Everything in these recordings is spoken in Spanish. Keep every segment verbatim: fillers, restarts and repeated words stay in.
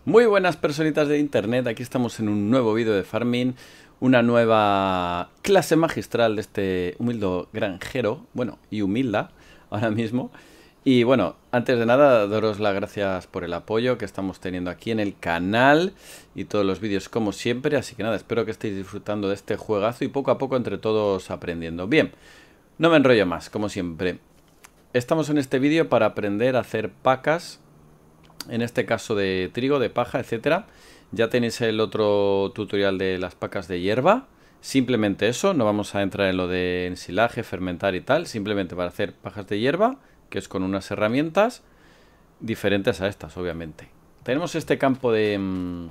Muy buenas personitas de internet, aquí estamos en un nuevo vídeo de farming, una nueva clase magistral de este humilde granjero, bueno, y humilda ahora mismo. Y bueno, antes de nada, daros las gracias por el apoyo que estamos teniendo aquí en el canal y todos los vídeos como siempre. Así que nada, espero que estéis disfrutando de este juegazo y poco a poco entre todos aprendiendo. Bien, no me enrollo más, como siempre. Estamos en este vídeo para aprender a hacer pacas, en este caso de trigo, de paja, etcétera. Ya tenéis el otro tutorial de las pacas de hierba. Simplemente eso, no vamos a entrar en lo de ensilaje, fermentar y tal. Simplemente para hacer pajas de hierba, que es con unas herramientas diferentes a estas, obviamente. Tenemos este campo de,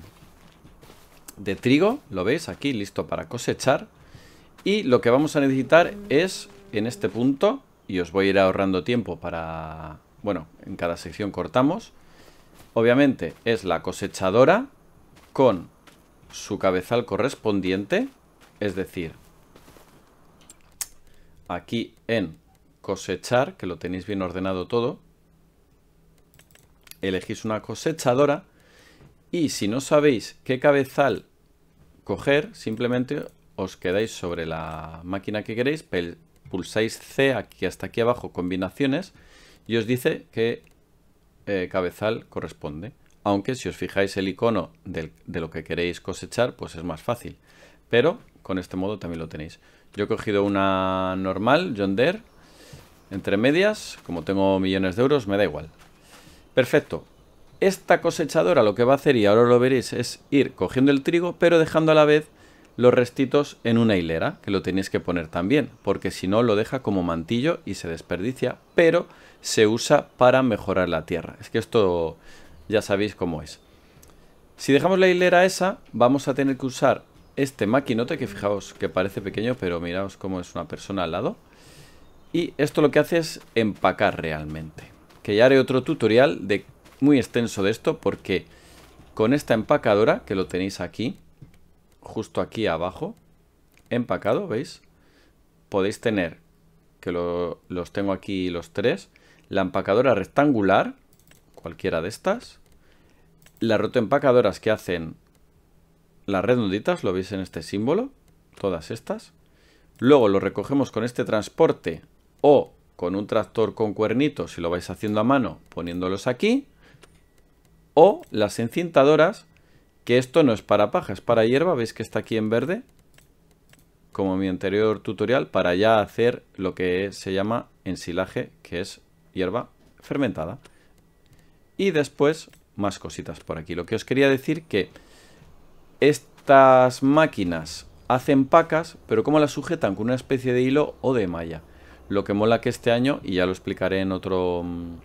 de trigo, lo veis aquí, listo para cosechar. Y lo que vamos a necesitar es, en este punto, y os voy a ir ahorrando tiempo para... Bueno, en cada sección cortamos. Obviamente es la cosechadora con su cabezal correspondiente, es decir, aquí en cosechar, que lo tenéis bien ordenado todo, elegís una cosechadora y si no sabéis qué cabezal coger, simplemente os quedáis sobre la máquina que queréis, pulsáis C aquí hasta aquí abajo, combinaciones, y os dice que Eh, cabezal corresponde, aunque si os fijáis el icono del, de lo que queréis cosechar, pues es más fácil, pero con este modo también lo tenéis. Yo he cogido una normal, John Deere, entre medias, como tengo millones de euros, me da igual. Perfecto. Esta cosechadora lo que va a hacer, y ahora lo veréis, es ir cogiendo el trigo, pero dejando a la vez los restitos en una hilera, que lo tenéis que poner también, porque si no lo deja como mantillo y se desperdicia, pero se usa para mejorar la tierra. Es que esto ya sabéis cómo es. Si dejamos la hilera esa, vamos a tener que usar este maquinote, que fijaos que parece pequeño, pero miraos cómo es una persona al lado. Y esto lo que hace es empacar realmente. Que ya haré otro tutorial de, muy extenso de esto, porque con esta empacadora, que lo tenéis aquí, justo aquí abajo, empacado, ¿veis? Podéis tener, que lo, los tengo aquí los tres, la empacadora rectangular, cualquiera de estas, las rotoempacadoras que hacen las redonditas, lo veis en este símbolo, todas estas. Luego lo recogemos con este transporte o con un tractor con cuernitos, si lo vais haciendo a mano, poniéndolos aquí. O las encintadoras, que esto no es para paja, es para hierba, veis que está aquí en verde, como en mi anterior tutorial, para ya hacer lo que se llama ensilaje, que es hierba fermentada. Y después más cositas por aquí. Lo que os quería decir que estas máquinas hacen pacas, pero ¿cómo las sujetan? Con una especie de hilo o de malla. Lo que mola que este año, y ya lo explicaré en otro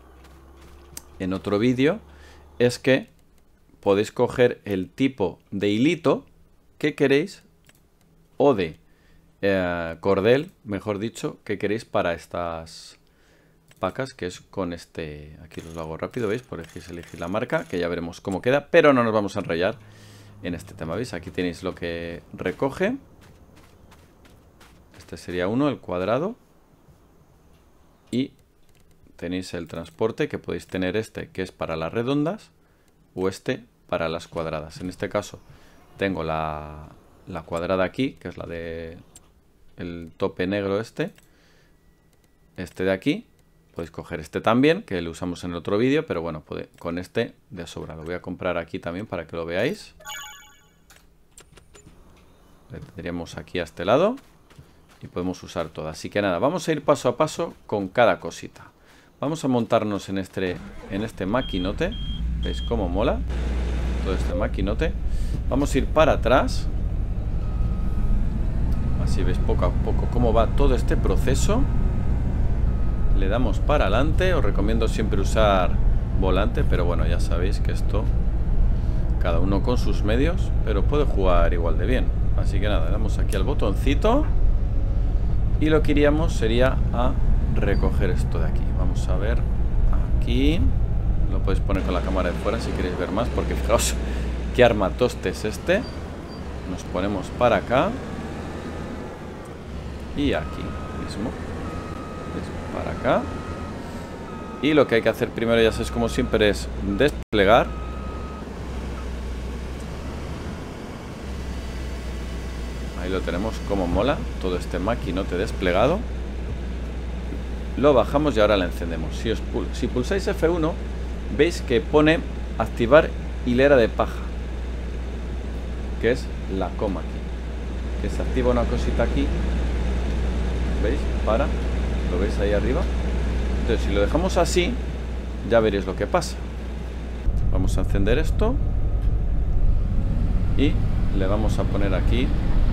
en otro vídeo, es que podéis coger el tipo de hilito que queréis o de eh, cordel, mejor dicho, que queréis para estas pacas, que es con este, aquí os lo hago rápido, ¿veis? Podéis elegir la marca, que ya veremos cómo queda, pero no nos vamos a enrollar en este tema, ¿veis? Aquí tenéis lo que recoge. Este sería uno, el cuadrado. Y tenéis el transporte, que podéis tener este, que es para las redondas, o este para las cuadradas. En este caso tengo la, la cuadrada aquí, que es la de el tope negro este. Este de aquí. Podéis coger este también, que lo usamos en el otro vídeo, pero bueno, puede, con este de sobra. Lo voy a comprar aquí también para que lo veáis. Le tendríamos aquí a este lado y podemos usar todo. Así que nada, vamos a ir paso a paso con cada cosita. Vamos a montarnos en este, en este maquinote. ¿Veis cómo mola? Todo este maquinote. Vamos a ir para atrás. Así veis poco a poco cómo va todo este proceso. Le damos para adelante. Os recomiendo siempre usar volante, pero bueno, ya sabéis que esto cada uno con sus medios, pero puede jugar igual de bien. Así que nada, le damos aquí al botoncito y lo que iríamos sería a recoger esto de aquí. Vamos a ver aquí. Lo podéis poner con la cámara de fuera si queréis ver más, porque fijaos qué armatoste es este. Nos ponemos para acá y aquí mismo. Para acá. Y lo que hay que hacer primero, ya sabéis como siempre, es desplegar Ahí lo tenemos, como mola todo este maquinote desplegado. Lo bajamos y ahora la encendemos. Si, os pul si pulsáis F uno, veis que pone activar hilera de paja, que es la coma aquí. Que se activa una cosita aquí. ¿Veis? Para. ¿Lo veis ahí arriba? Entonces, si lo dejamos así, ya veréis lo que pasa. Vamos a encender esto. Y le vamos a poner aquí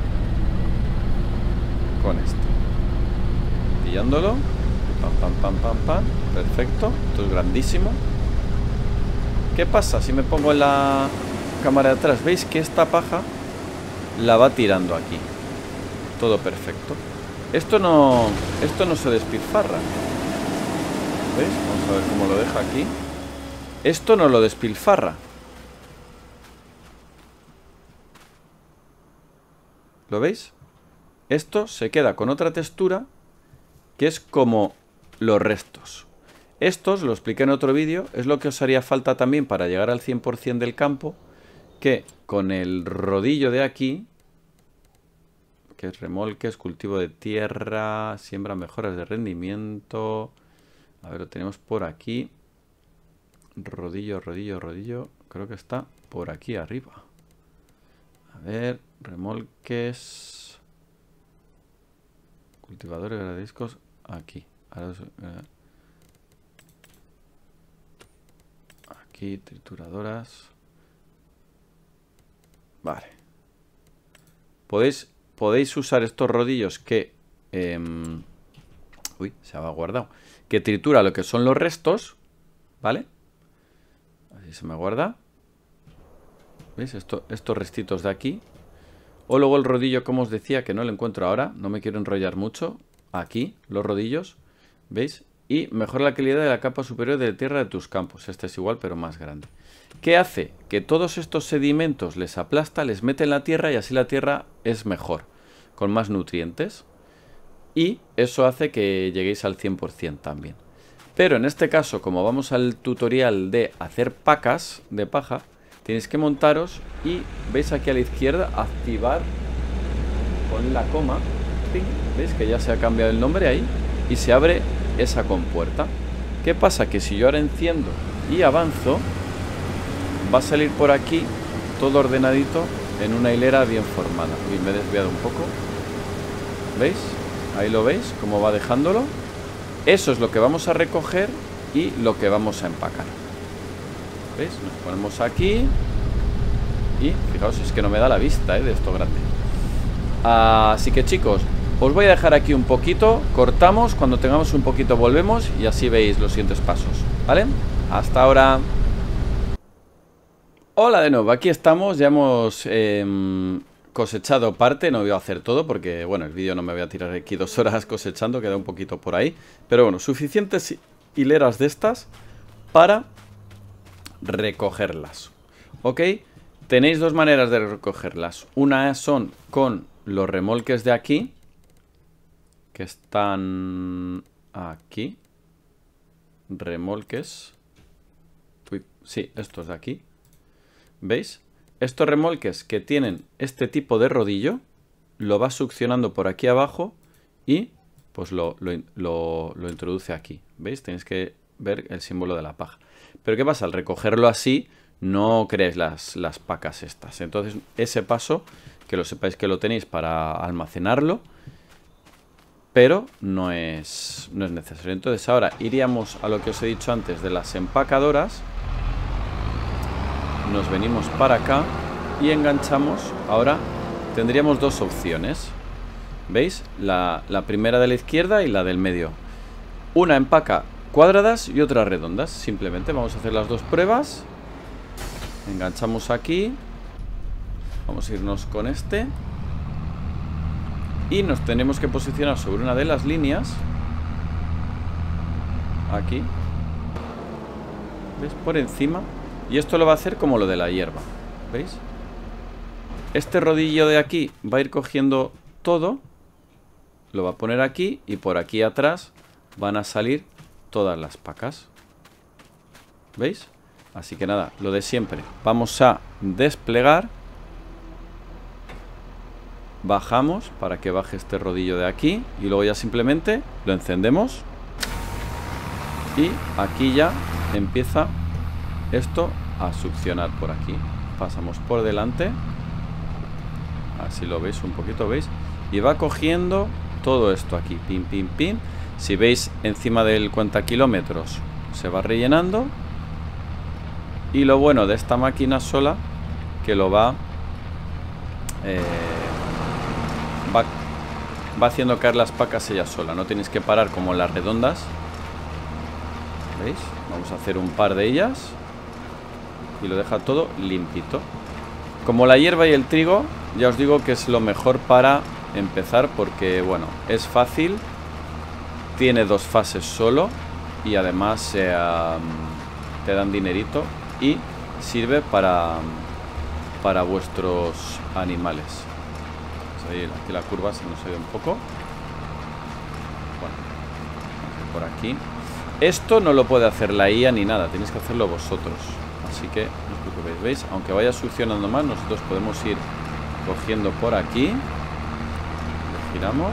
con esto. Pillándolo. Pam, pam, pam, pam, pam. Perfecto. Esto es grandísimo. ¿Qué pasa si me pongo en la cámara de atrás? ¿Veis que esta paja la va tirando aquí? Todo perfecto. Esto no, esto no se despilfarra. ¿Veis? Vamos a ver cómo lo deja aquí. Esto no lo despilfarra. ¿Lo veis? Esto se queda con otra textura que es como los restos. Estos, lo expliqué en otro vídeo, es lo que os haría falta también para llegar al cien por cien del campo, que con el rodillo de aquí, que es remolques, cultivo de tierra, siembra, mejoras de rendimiento. A ver, lo tenemos por aquí. Rodillo, rodillo, rodillo. Creo que está por aquí arriba. A ver, remolques. Cultivadores, gradiscos. Aquí. Ahora os, eh, aquí, trituradoras. Vale. Podéis, podéis usar estos rodillos que... Eh, uy, se ha guardado. Que tritura lo que son los restos. ¿Vale? Así se me guarda. ¿Veis? Esto, estos restitos de aquí. O luego el rodillo, como os decía, que no lo encuentro ahora. No me quiero enrollar mucho. Aquí, los rodillos. ¿Veis? Y mejora la calidad de la capa superior de tierra de tus campos. Este es igual, pero más grande. ¿Qué hace? Que todos estos sedimentos les aplasta, les mete en la tierra y así la tierra es mejor, con más nutrientes. Y eso hace que lleguéis al cien por cien también. Pero en este caso, como vamos al tutorial de hacer pacas de paja, tenéis que montaros y veis aquí a la izquierda, activar con la coma. ¿Veis que ya se ha cambiado el nombre ahí? Y se abre esa compuerta. ¿Qué pasa? Que si yo ahora enciendo y avanzo, va a salir por aquí todo ordenadito en una hilera bien formada. Uy, me he desviado un poco. ¿Veis? Ahí lo veis, cómo va dejándolo. Eso es lo que vamos a recoger y lo que vamos a empacar. ¿Veis? Nos ponemos aquí. Y fijaos, es que no me da la vista, ¿eh? De esto grande. Así que chicos, os voy a dejar aquí un poquito. Cortamos, cuando tengamos un poquito volvemos y así veis los siguientes pasos. ¿Vale? Hasta ahora. Hola de nuevo, aquí estamos. Ya hemos eh, cosechado parte. No voy a hacer todo porque, bueno, el vídeo no me voy a tirar aquí dos horas cosechando. Queda un poquito por ahí. Pero bueno, suficientes hileras de estas para recogerlas. ¿Ok? Tenéis dos maneras de recogerlas. Una son con los remolques de aquí, que están aquí. Remolques. Uy, sí, estos de aquí. ¿Veis? Estos remolques que tienen este tipo de rodillo, lo va succionando por aquí abajo y pues lo, lo, lo, lo introduce aquí. ¿Veis? Tenéis que ver el símbolo de la paja. Pero ¿qué pasa? Al recogerlo así, no creéis las, las pacas estas. Entonces, ese paso, que lo sepáis que lo tenéis para almacenarlo, pero no es, no es necesario. Entonces, ahora iríamos a lo que os he dicho antes de las empacadoras. Nos venimos para acá y enganchamos. Ahora tendríamos dos opciones. ¿Veis? La, la primera de la izquierda y la del medio. Una empaca cuadradas y otra redondas. Simplemente vamos a hacer las dos pruebas. Enganchamos aquí. Vamos a irnos con este. Y nos tenemos que posicionar sobre una de las líneas. Aquí. ¿Veis? Por encima. Y esto lo va a hacer como lo de la hierba. ¿Veis? Este rodillo de aquí va a ir cogiendo todo. Lo va a poner aquí. Y por aquí atrás van a salir todas las pacas. ¿Veis? Así que nada, lo de siempre. Vamos a desplegar. bajamos para que baje este rodillo de aquí. Y luego ya simplemente lo encendemos. Y aquí ya empieza esto a succionar por aquí. Pasamos por delante. Así lo veis un poquito, ¿veis? Y va cogiendo todo esto aquí. Pim, pim, pim. Si veis encima del cuenta kilómetros se va rellenando. Y lo bueno de esta máquina sola, que lo va, eh, va va haciendo caer las pacas ella sola. No tenéis que parar como las redondas. ¿Veis? Vamos a hacer un par de ellas. Y lo deja todo limpito. Como la hierba y el trigo, ya os digo que es lo mejor para empezar, porque bueno, es fácil. Tiene dos fases solo. Y además eh, um, te dan dinerito. Y sirve para, para vuestros animales. Ahí, aquí la curva se nos ha ido un poco. Bueno, por aquí. Esto no lo puede hacer la I A ni nada, tenéis que hacerlo vosotros. Así que no os preocupéis, ¿veis? Aunque vaya succionando más, nosotros podemos ir cogiendo por aquí. Lo giramos.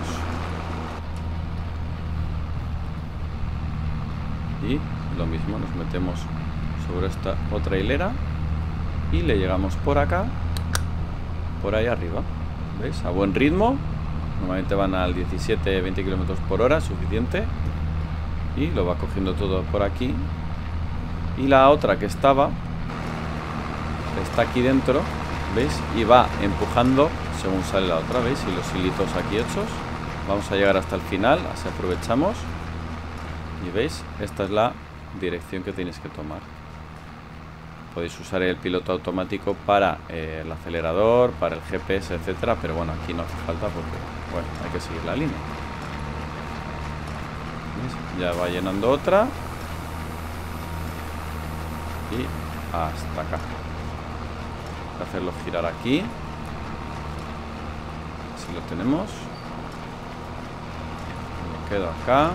Y lo mismo, nos metemos sobre esta otra hilera y le llegamos por acá, por ahí arriba. ¿Veis? A buen ritmo. Normalmente van al diecisiete veinte kilómetros por hora, suficiente. Y lo va cogiendo todo por aquí. Y la otra que estaba está aquí dentro, ¿veis? Y va empujando según sale la otra, ¿veis? Y los hilitos aquí hechos. Vamos a llegar hasta el final, así aprovechamos. Y veis, esta es la dirección que tenéis que tomar. Podéis usar el piloto automático para eh, el acelerador, para el G P S, etcétera. Pero bueno, aquí no hace falta porque, bueno, hay que seguir la línea. ¿Veis? Ya va llenando otra. Y hasta acá. Voy a hacerlo girar aquí. Así lo tenemos. Lo quedo acá.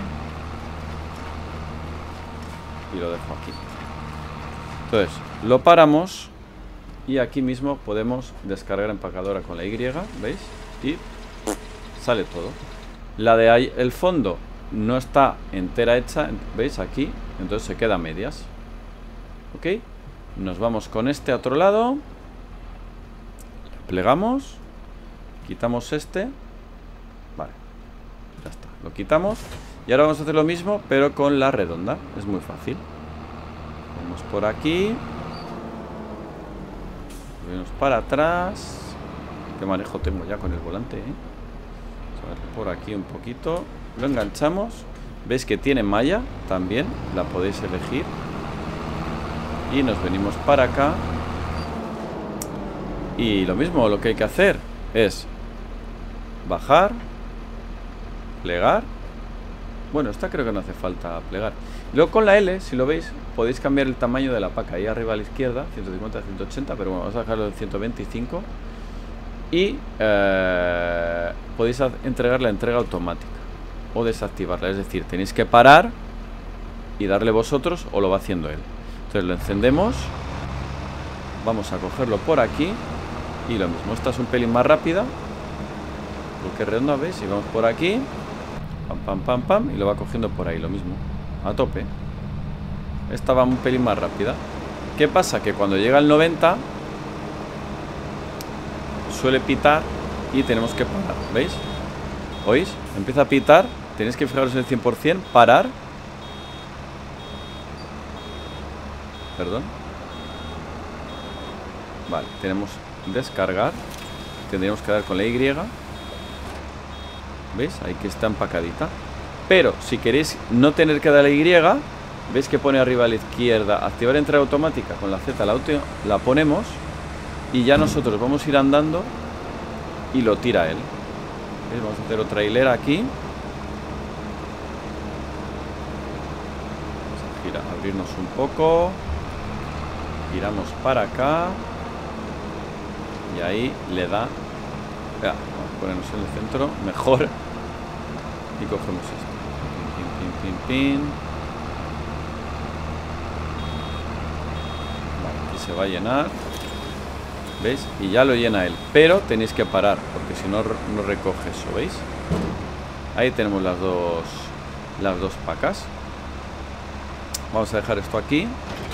Y lo dejo aquí. Entonces, lo paramos. Y aquí mismo podemos descargar empacadora con la Y, ¿veis? Y sale todo. La de ahí, el fondo no está entera hecha, ¿veis? Aquí. Entonces se queda a medias. ¿Ok? Nos vamos con este a otro lado. Plegamos. Quitamos este. Vale. Ya está. Lo quitamos. Y ahora vamos a hacer lo mismo, pero con la redonda. Es muy fácil. Vamos por aquí. Venimos para atrás. Qué manejo tengo ya con el volante, ¿eh? Vamos a ver por aquí un poquito. Lo enganchamos. ¿Veis que tiene malla? También la podéis elegir. Y nos venimos para acá. Y lo mismo, lo que hay que hacer es bajar, plegar. Bueno, esta creo que no hace falta plegar. Luego con la L, si lo veis, podéis cambiar el tamaño de la paca. Ahí arriba a la izquierda, ciento cincuenta a ciento ochenta, pero bueno, vamos a dejarlo en ciento veinticinco. Y eh, podéis entregar la entrega automática o desactivarla. Es decir, tenéis que parar y darle vosotros, o lo va haciendo él. Entonces lo encendemos. Vamos a cogerlo por aquí. Y lo mismo, esta es un pelín más rápida porque es redonda, ¿veis? Y vamos por aquí. Pam, pam, pam, pam. Y lo va cogiendo por ahí, lo mismo. A tope. Esta va un pelín más rápida. ¿Qué pasa? Que cuando llega al noventa suele pitar y tenemos que parar, ¿veis? ¿Oís? Empieza a pitar. Tenéis que fijaros en el cien por cien. Parar. Perdón. Vale, tenemos descargar. Tendríamos que dar con la Y. ¿Veis? Ahí que está empacadita. Pero si queréis no tener que dar la Y, ¿veis que pone arriba a la izquierda activar entrega automática? Con la Z la, la ponemos. Y ya nosotros vamos a ir andando y lo tira él. ¿Veis? Vamos a hacer otra hilera aquí. Vamos a girar, abrirnos un poco. Giramos para acá. Y ahí le da. Ya, vamos a ponernos en el centro. Mejor. Y cogemos esto. Pin, pin, pin, pin. Vale, aquí se va a llenar. ¿Veis? Y ya lo llena él. Pero tenéis que parar, porque si no, no recoge eso, ¿veis? Ahí tenemos las dos, las dos pacas. Vamos a dejar esto aquí.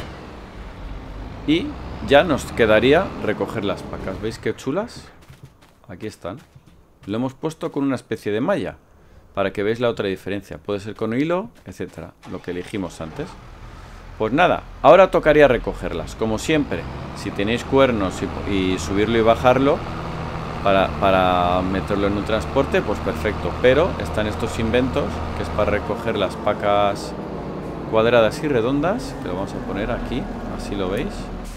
Y ya nos quedaría recoger las pacas. ¿Veis qué chulas? Aquí están. Lo hemos puesto con una especie de malla, para que veáis la otra diferencia. Puede ser con hilo, etcétera. Lo que elegimos antes. Pues nada, ahora tocaría recogerlas. Como siempre, si tenéis cuernos y, y subirlo y bajarlo para, para meterlo en un transporte, pues perfecto. Pero están estos inventos, que es para recoger las pacas cuadradas y redondas, que lo vamos a poner aquí, así lo veis.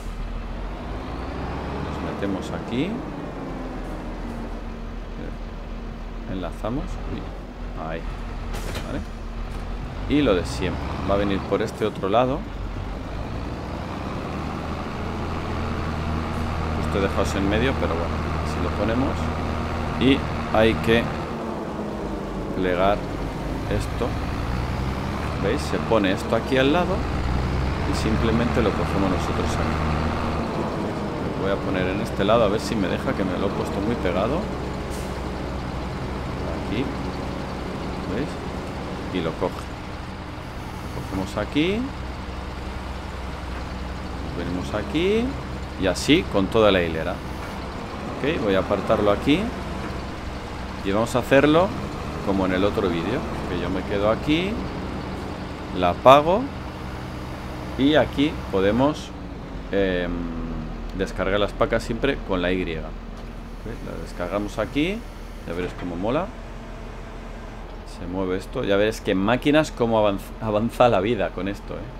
Nos metemos aquí, enlazamos y ahí, ¿vale? Y lo de siempre, va a venir por este otro lado. Justo he dejado en medio, pero bueno, así lo ponemos. Y hay que plegar esto. ¿Veis? Se pone esto aquí al lado y simplemente lo cogemos nosotros aquí. Lo voy a poner en este lado a ver si me deja, que me lo he puesto muy pegado. Aquí. ¿Veis? Y lo coge. Lo cogemos aquí. Venimos aquí. Y así con toda la hilera. Ok, voy a apartarlo aquí. Y vamos a hacerlo como en el otro vídeo. Que yo me quedo aquí. La apago y aquí podemos eh, descargar las pacas siempre con la Y. ¿Veis? La descargamos aquí. Ya veréis cómo mola. Se mueve esto. Ya veréis que en máquinas cómo avanza, avanza la vida con esto, ¿eh?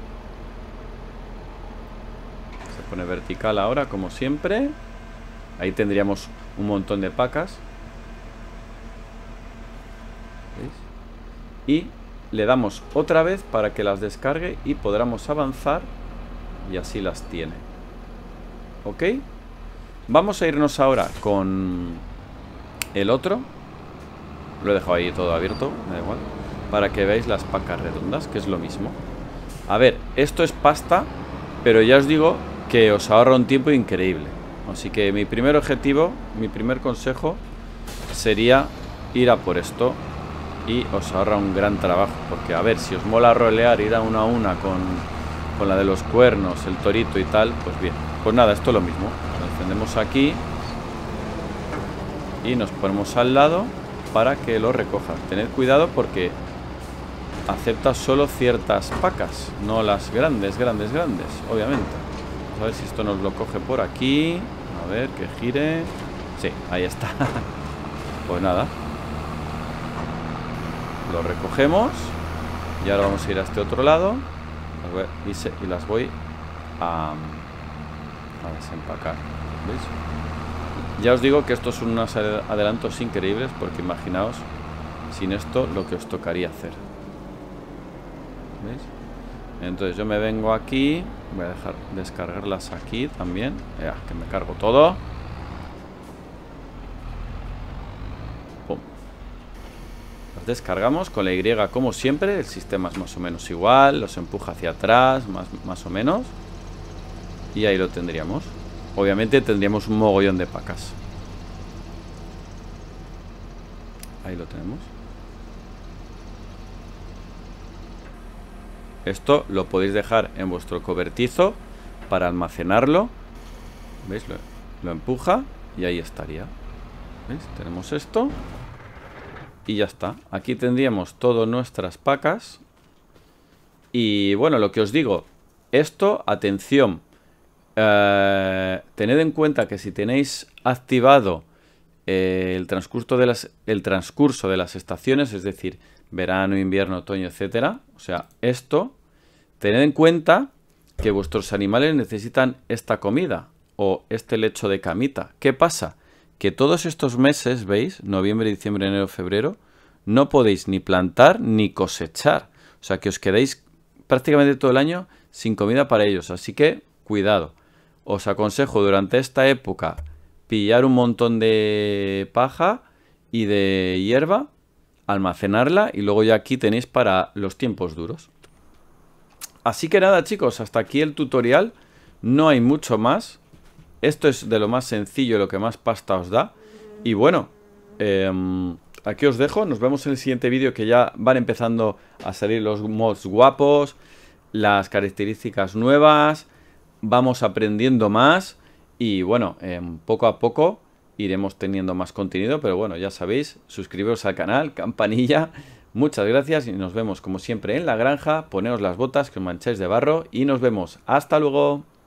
Se pone vertical ahora, como siempre. Ahí tendríamos un montón de pacas. ¿Veis? Y le damos otra vez para que las descargue y podamos avanzar. Y así las tiene. ¿Ok? Vamos a irnos ahora con el otro. Lo he dejado ahí todo abierto, me da igual. Para que veáis las pacas redondas, que es lo mismo. A ver, esto es pasta, pero ya os digo que os ahorra un tiempo increíble. Así que mi primer objetivo, mi primer consejo sería ir a por esto. Y os ahorra un gran trabajo. Porque a ver, si os mola rolear, ir a una a una con, con la de los cuernos, el torito y tal, pues bien. Pues nada, esto es lo mismo. Lo encendemos aquí y nos ponemos al lado para que lo recoja. Tened cuidado porque acepta solo ciertas pacas, no las grandes, grandes, grandes, obviamente. Vamos a ver si esto nos lo coge por aquí. A ver, que gire. Sí, ahí está. Pues nada, lo recogemos. Y ahora vamos a ir a este otro lado y, se, y las voy a, a desempacar. ¿Veis? Ya os digo que estos son unos adelantos increíbles, porque imaginaos sin esto lo que os tocaría hacer. ¿Veis? Entonces yo me vengo aquí. Voy a dejar descargarlas aquí también. Ya, que me cargo todo. Pum. Las descargamos con la Y como siempre. El sistema es más o menos igual. Los empuja hacia atrás, más, más o menos. Y ahí lo tendríamos. Obviamente tendríamos un mogollón de pacas. Ahí lo tenemos. Esto lo podéis dejar en vuestro cobertizo para almacenarlo. ¿Veis? Lo, lo empuja y ahí estaría. ¿Veis? Tenemos esto. Y ya está. Aquí tendríamos todas nuestras pacas. Y bueno, lo que os digo. Esto, atención. Uh, tened en cuenta que si tenéis activado eh, el, transcurso de las, el transcurso de las estaciones, es decir, verano, invierno, otoño, etcétera, o sea, esto, tened en cuenta que vuestros animales necesitan esta comida o este lecho de camita. ¿Qué pasa? Que todos estos meses, ¿veis? Noviembre, diciembre, enero, febrero, no podéis ni plantar ni cosechar. O sea, que os quedéis prácticamente todo el año sin comida para ellos. Así que, cuidado. Os aconsejo durante esta época pillar un montón de paja y de hierba, almacenarla y luego ya aquí tenéis para los tiempos duros. Así que nada, chicos, hasta aquí el tutorial. No hay mucho más. Esto es de lo más sencillo, lo que más pasta os da. Y bueno, eh, aquí os dejo. Nos vemos en el siguiente vídeo, que ya van empezando a salir los mods guapos, las características nuevas. Vamos aprendiendo más. Y bueno, eh, poco a poco iremos teniendo más contenido. Pero bueno, ya sabéis, suscribiros al canal, campanilla. Muchas gracias y nos vemos como siempre en la granja. Poneos las botas, que os mancháis de barro. Y nos vemos. ¡Hasta luego!